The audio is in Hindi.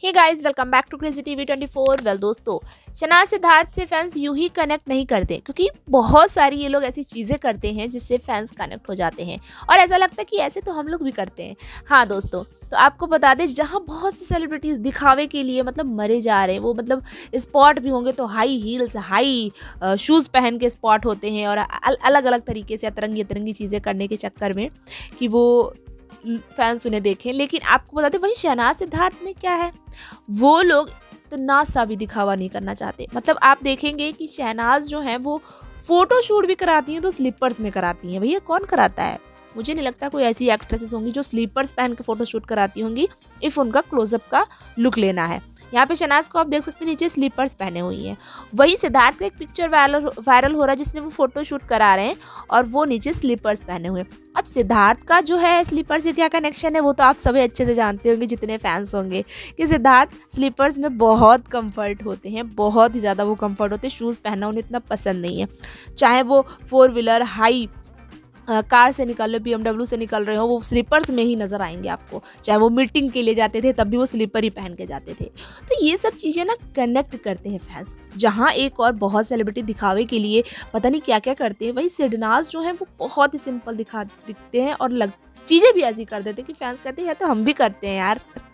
Hey guys, welcome back to crazy TV 24। Well दोस्तों, शहनाज सिद्धार्थ से फैंस यूं ही कनेक्ट नहीं करते क्योंकि बहुत सारी ये लोग ऐसी चीज़ें करते हैं जिससे फैंस कनेक्ट हो जाते हैं और ऐसा लगता है कि ऐसे तो हम लोग भी करते हैं। हाँ दोस्तों, तो आपको बता दें, जहाँ बहुत सी सेलिब्रिटीज़ दिखावे के लिए मरे जा रहे हैं, वो स्पॉट भी होंगे तो हाई हील्स, हाई शूज़ पहन के स्पॉट होते हैं और अलग अलग तरीके से अतरंगी अतरंगी चीज़ें करने के चक्कर में कि वो फैंस उन्हें देखें। लेकिन आपको बता दें, वही शहनाज सिद्धार्थ में क्या है, वो लोग इतना सा भी दिखावा नहीं करना चाहते। आप देखेंगे कि शहनाज जो है वो फोटो शूट भी कराती हैं तो स्लीपर्स में कराती हैं। भैया कौन कराता है? मुझे नहीं लगता कोई ऐसी एक्ट्रेसेस होंगी जो स्लीपर्स पहन के फोटो शूट कराती होंगी इफ़ उनका क्लोजअप का लुक लेना है। यहाँ पे शहनाज को आप देख सकते हैं, नीचे स्लीपर्स पहने हुई हैं। वही सिद्धार्थ का एक पिक्चर वायरल हो रहा है जिसमें वो फोटो शूट करा रहे हैं और वो नीचे स्लीपर्स पहने हुए हैं। अब सिद्धार्थ का जो है स्लीपर से क्या कनेक्शन है वो तो आप सभी अच्छे से जानते होंगे, जितने फैंस होंगे, कि सिद्धार्थ स्लीपर्स में बहुत कंफर्ट होते हैं, बहुत ही ज़्यादा वो कंफर्ट होते हैं। शूज़ पहनना उन्हें इतना पसंद नहीं है, चाहे वो 4 व्हीलर हाई कार से निकल रहे, BMW से निकल रहे हो, वो स्लीपर्स में ही नज़र आएंगे आपको। चाहे वो मीटिंग के लिए जाते थे तब भी वो स्लीपर ही पहन के जाते थे। तो ये सब चीज़ें ना कनेक्ट करते हैं फैंस। जहाँ एक और बहुत सेलिब्रिटी दिखावे के लिए पता नहीं क्या क्या करते हैं, वही शहनाज जो है वो बहुत ही सिंपल दिखते हैं और चीज़ें भी ऐसी कर देते हैं कि फैंस कहते हैं तो हम भी करते हैं यार।